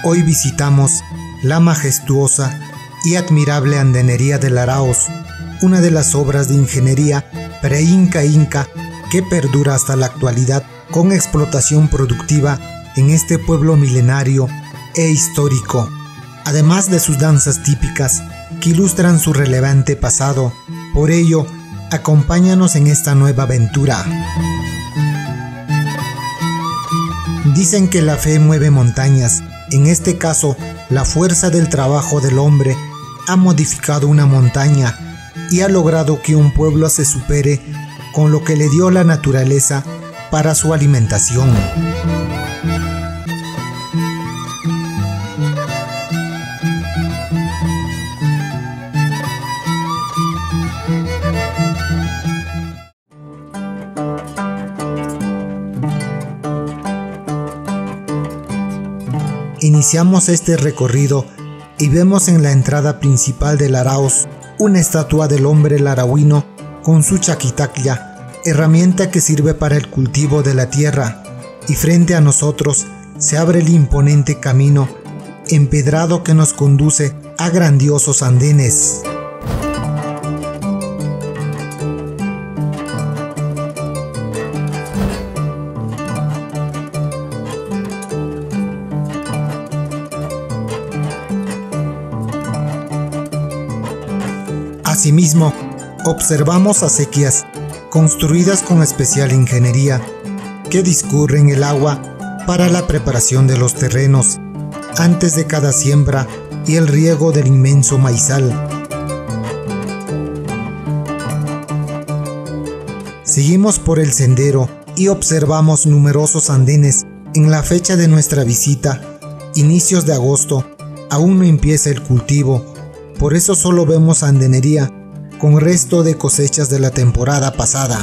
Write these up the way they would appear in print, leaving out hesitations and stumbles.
Hoy visitamos la majestuosa y admirable andenería del Araos, una de las obras de ingeniería pre-inca que perdura hasta la actualidad con explotación productiva en este pueblo milenario e histórico, además de sus danzas típicas que ilustran su relevante pasado. Por ello, acompáñanos en esta nueva aventura. Dicen que la fe mueve montañas. En este caso, la fuerza del trabajo del hombre ha modificado una montaña y ha logrado que un pueblo se supere con lo que le dio la naturaleza para su alimentación. Iniciamos este recorrido y vemos en la entrada principal del Araos una estatua del hombre larauino con su chaquitaclla, herramienta que sirve para el cultivo de la tierra, y frente a nosotros se abre el imponente camino empedrado que nos conduce a grandiosos andenes. Asimismo, observamos acequias construidas con especial ingeniería que discurren el agua para la preparación de los terrenos antes de cada siembra y el riego del inmenso maizal. Seguimos por el sendero y observamos numerosos andenes. En la fecha de nuestra visita, inicios de agosto, aún no empieza el cultivo. Por eso solo vemos andenería con resto de cosechas de la temporada pasada.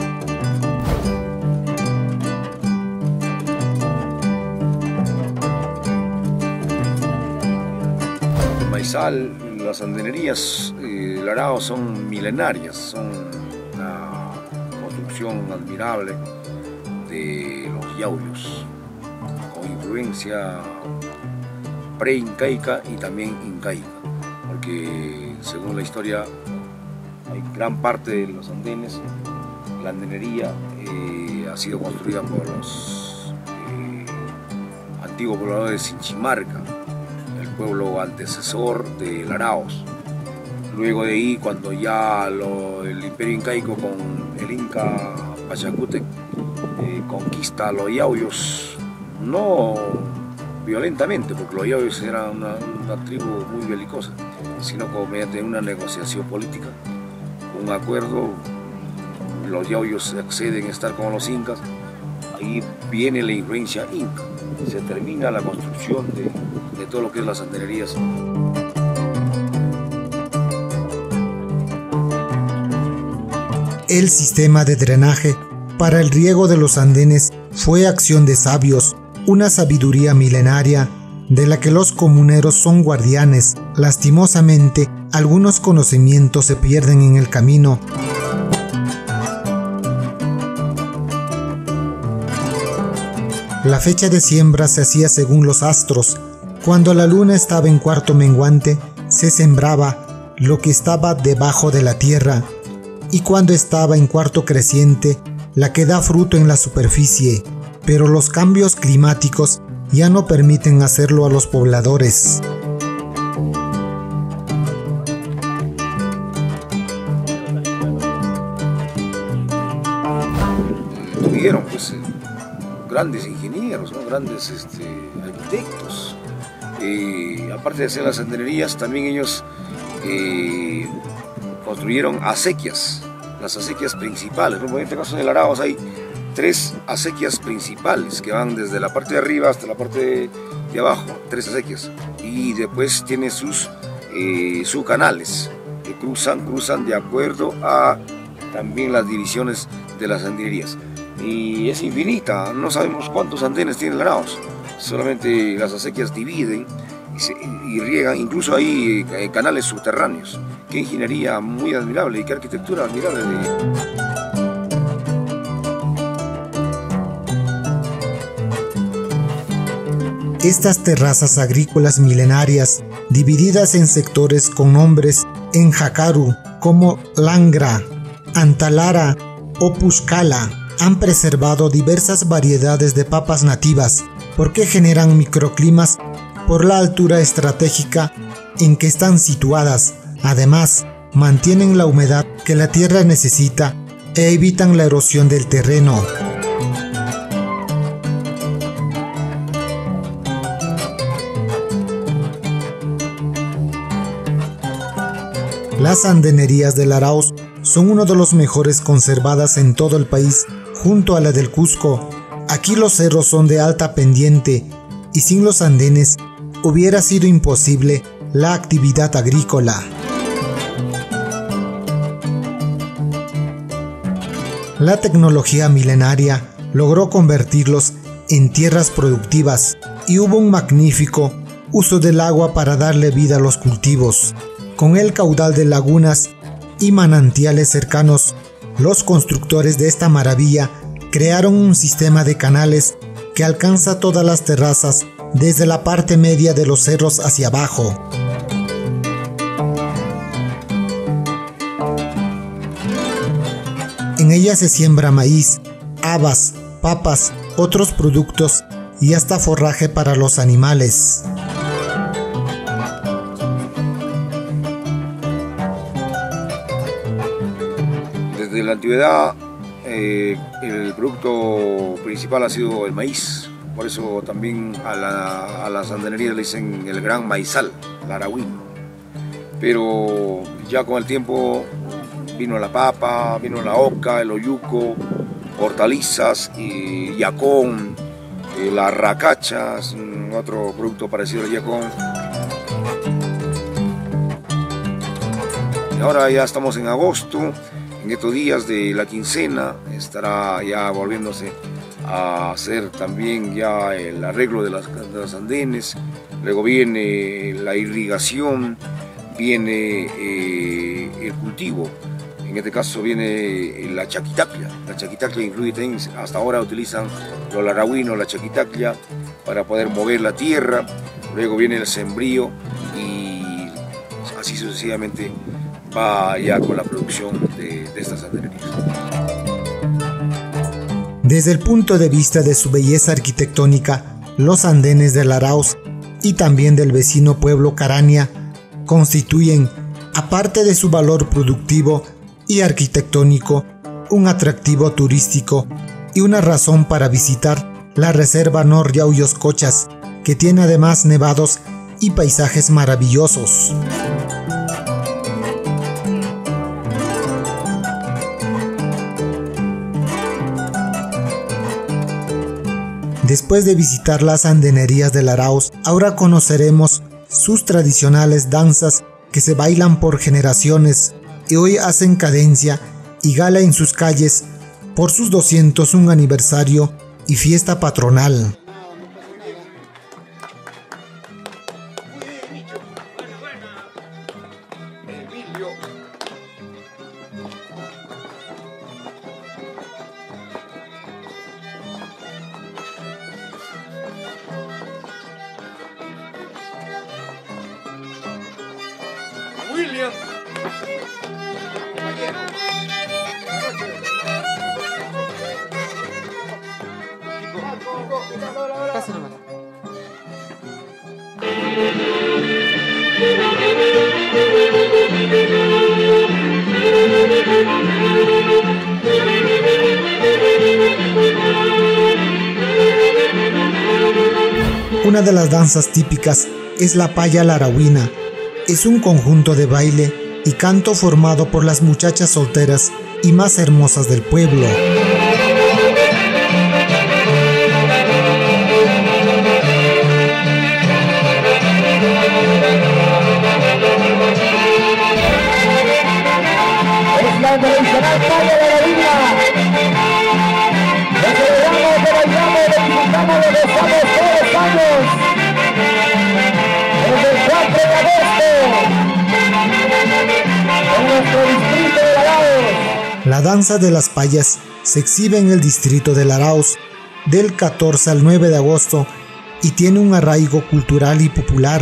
El maizal, las andenerías del Araos son milenarias, son una construcción admirable de los yauyos, con influencia pre-incaica y también incaica, porque según la historia hay gran parte de los andenes, la andenería ha sido construida por los antiguos pobladores de Sinchimarca, el pueblo antecesor del Araos. Luego de ahí, cuando ya el imperio incaico con el inca Pachacútec conquista a los yauyos, no violentamente, porque los yauyos eran una tribu muy belicosa, sino como mediante una negociación política, un acuerdo, los yauyos acceden a estar con los incas. Ahí viene la influencia inca, se termina la construcción de todo lo que es las andenerías. El sistema de drenaje para el riego de los andenes fue acción de sabios, una sabiduría milenaria de la que los comuneros son guardianes. Lastimosamente, algunos conocimientos se pierden en el camino. La fecha de siembra se hacía según los astros. Cuando la luna estaba en cuarto menguante, se sembraba lo que estaba debajo de la tierra, y cuando estaba en cuarto creciente, la que da fruto en la superficie. Pero los cambios climáticos ya no permiten hacerlo a los pobladores. Tuvieron pues grandes ingenieros, ¿no? Grandes arquitectos. Aparte de hacer las andenerías, también ellos construyeron acequias, las acequias principales, ¿no? En este caso en el Araos hay 3 acequias principales que van desde la parte de arriba hasta la parte de abajo, 3 acequias, y después tiene sus subcanales que cruzan de acuerdo a también las divisiones de las andenerías, y es infinita, no sabemos cuántos andenes tiene el Araos, solamente las acequias dividen y riegan, incluso hay canales subterráneos. Qué ingeniería muy admirable y qué arquitectura admirable. estas terrazas agrícolas milenarias, divididas en sectores con nombres en jácaru como Langra, Antalara o Pushkala, han preservado diversas variedades de papas nativas porque generan microclimas por la altura estratégica en que están situadas. Además, mantienen la humedad que la tierra necesita e evitan la erosión del terreno. Las andenerías del Arauz son uno de los mejores conservadas en todo el país, junto a la del Cusco. Aquí los cerros son de alta pendiente y sin los andenes hubiera sido imposible la actividad agrícola. La tecnología milenaria logró convertirlos en tierras productivas y hubo un magnífico uso del agua para darle vida a los cultivos. Con el caudal de lagunas y manantiales cercanos, los constructores de esta maravilla crearon un sistema de canales que alcanza todas las terrazas desde la parte media de los cerros hacia abajo. En ella se siembra maíz, habas, papas, otros productos y hasta forraje para los animales. Desde la antigüedad el producto principal ha sido el maíz, por eso también a las andenerías le dicen el gran maizal, el Aragüín. Pero ya con el tiempo vino la papa, vino la oca, el oyuco, hortalizas, y yacón, las racachas, otro producto parecido al yacón. Y ahora ya estamos en agosto. En estos días de la quincena estará ya volviéndose a hacer también ya el arreglo de las andenes. Luego viene la irrigación, viene el cultivo. En este caso viene la chaquitaclia. La chaquitaclia incluye, hasta ahora utilizan los laragüinos, la chaquitaclia para poder mover la tierra. Luego viene el sembrío y así sucesivamente va ya con la producción de estas andenerías. Desde el punto de vista de su belleza arquitectónica, los andenes del Arauz y también del vecino pueblo Caraña constituyen, aparte de su valor productivo y arquitectónico, un atractivo turístico y una razón para visitar la reserva Nor Yauyos Cochas, que tiene además nevados y paisajes maravillosos. Después de visitar las andenerías del Arauz, ahora conoceremos sus tradicionales danzas que se bailan por generaciones y hoy hacen cadencia y gala en sus calles por sus 201 aniversario y fiesta patronal. William. Casi nomás. Una de las danzas típicas es la paya laragüina. Es un conjunto de baile y canto formado por las muchachas solteras y más hermosas del pueblo. Es la tradicional paya laragüina. Lo celebramos, lo bailamos, lo disfrutamos, lo gozamos todos los años. Desde el 4 de agosto, en nuestro distrito de Arauz. La danza de las payas se exhibe en el distrito del Arauz del 14 al 9 de agosto y tiene un arraigo cultural y popular.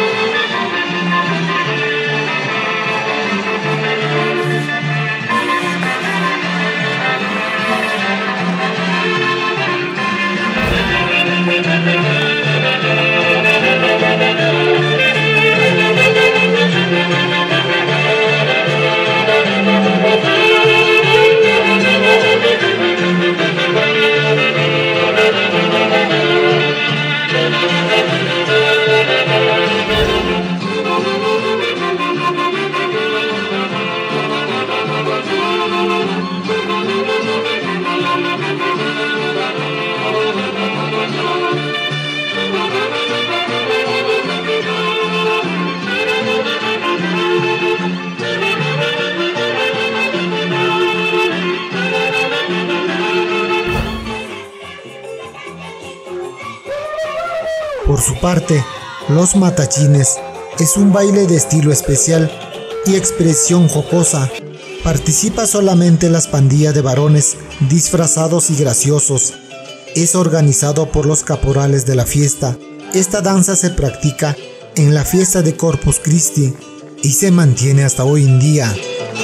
Por su parte, los matachines es un baile de estilo especial y expresión jocosa. Participa solamente las pandillas de varones disfrazados y graciosos. Es organizado por los caporales de la fiesta. Esta danza se practica en la fiesta de Corpus Christi y se mantiene hasta hoy en día.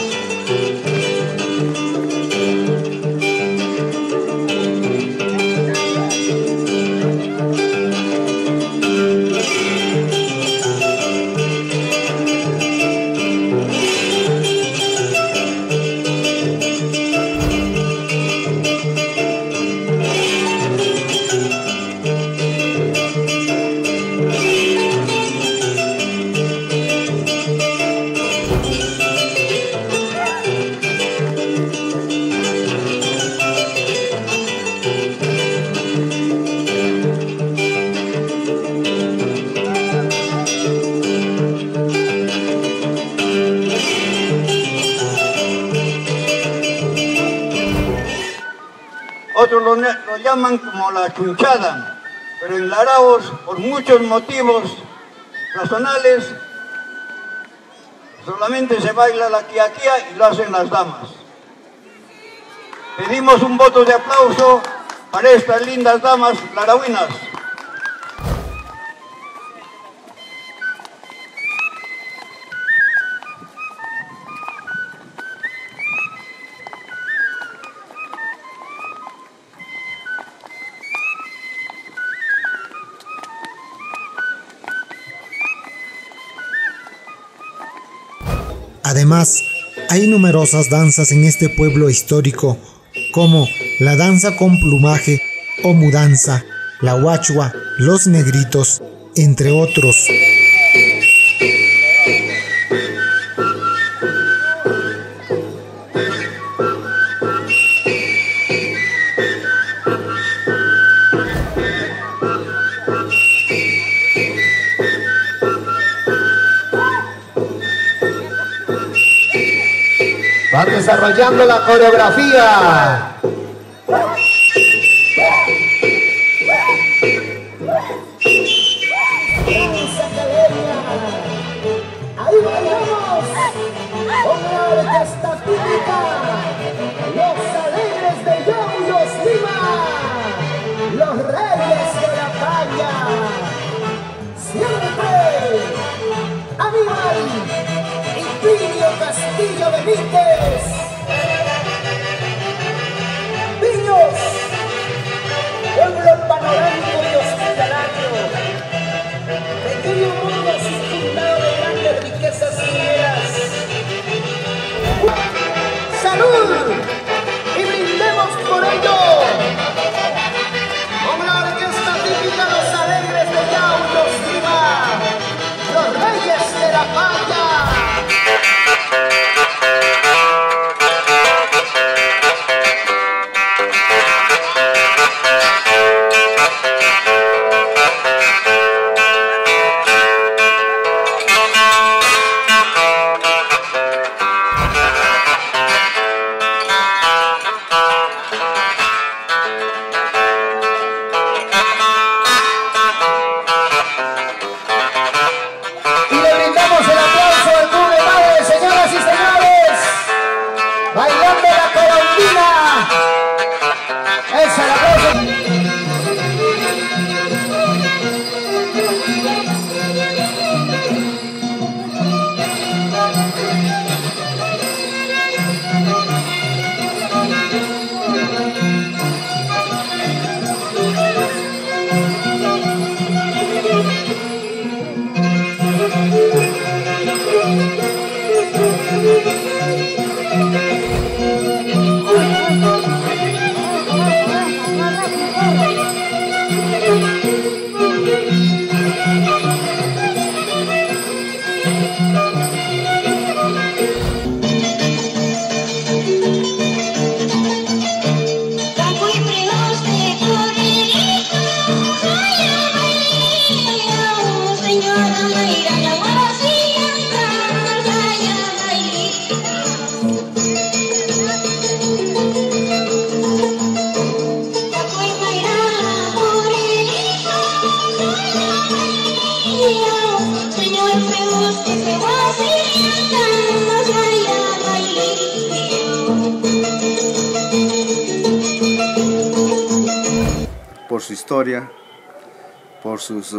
Otros lo llaman como la chunchada, pero en Laraos, por muchos motivos razonales, solamente se baila la quiaquía y lo hacen las damas. Pedimos un voto de aplauso para estas lindas damas larauinas. Además, hay numerosas danzas en este pueblo histórico, como la danza con plumaje o mudanza, la huachua, los negritos, entre otros. Van desarrollando la coreografía. Ahí bailamos con la orquesta típica, los alegres de Yauyos Lima, los reyes de la calle. Siempre Aníbal y Plinio Castillo Benítez. Niños, pueblo panorámico y hospitalario, pequeño mundo circundado de grandes riquezas mineras. ¡Salud! Y brindemos por ello con la orquesta típica Los Alegres de Yauyos Lima, los reyes de la falla. por su historia, por sus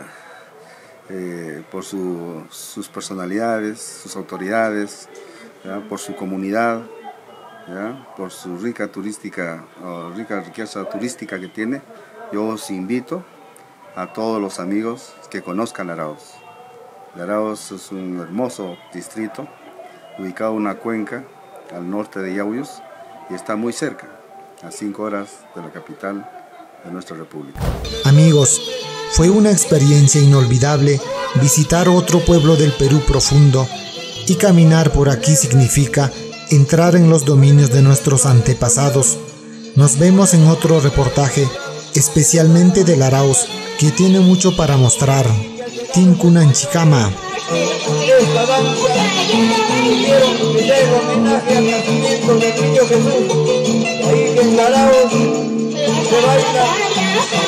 personalidades, sus autoridades, ¿ya? Por su comunidad, ¿ya? Por su rica riqueza turística que tiene. Yo os invito a todos los amigos que conozcan Arauz. Arauz es un hermoso distrito, ubicado en una cuenca al norte de Yauyos y está muy cerca, a 5 horas de la capital de nuestra república. Amigos, fue una experiencia inolvidable visitar otro pueblo del Perú profundo, y caminar por aquí significa entrar en los dominios de nuestros antepasados. Nos vemos en otro reportaje, especialmente del Arauz, que tiene mucho para mostrar. Tinkunanchikama. Esta danza hicieron que sea el homenaje al nacimiento del niño Jesús. Ahí en Arauz se baila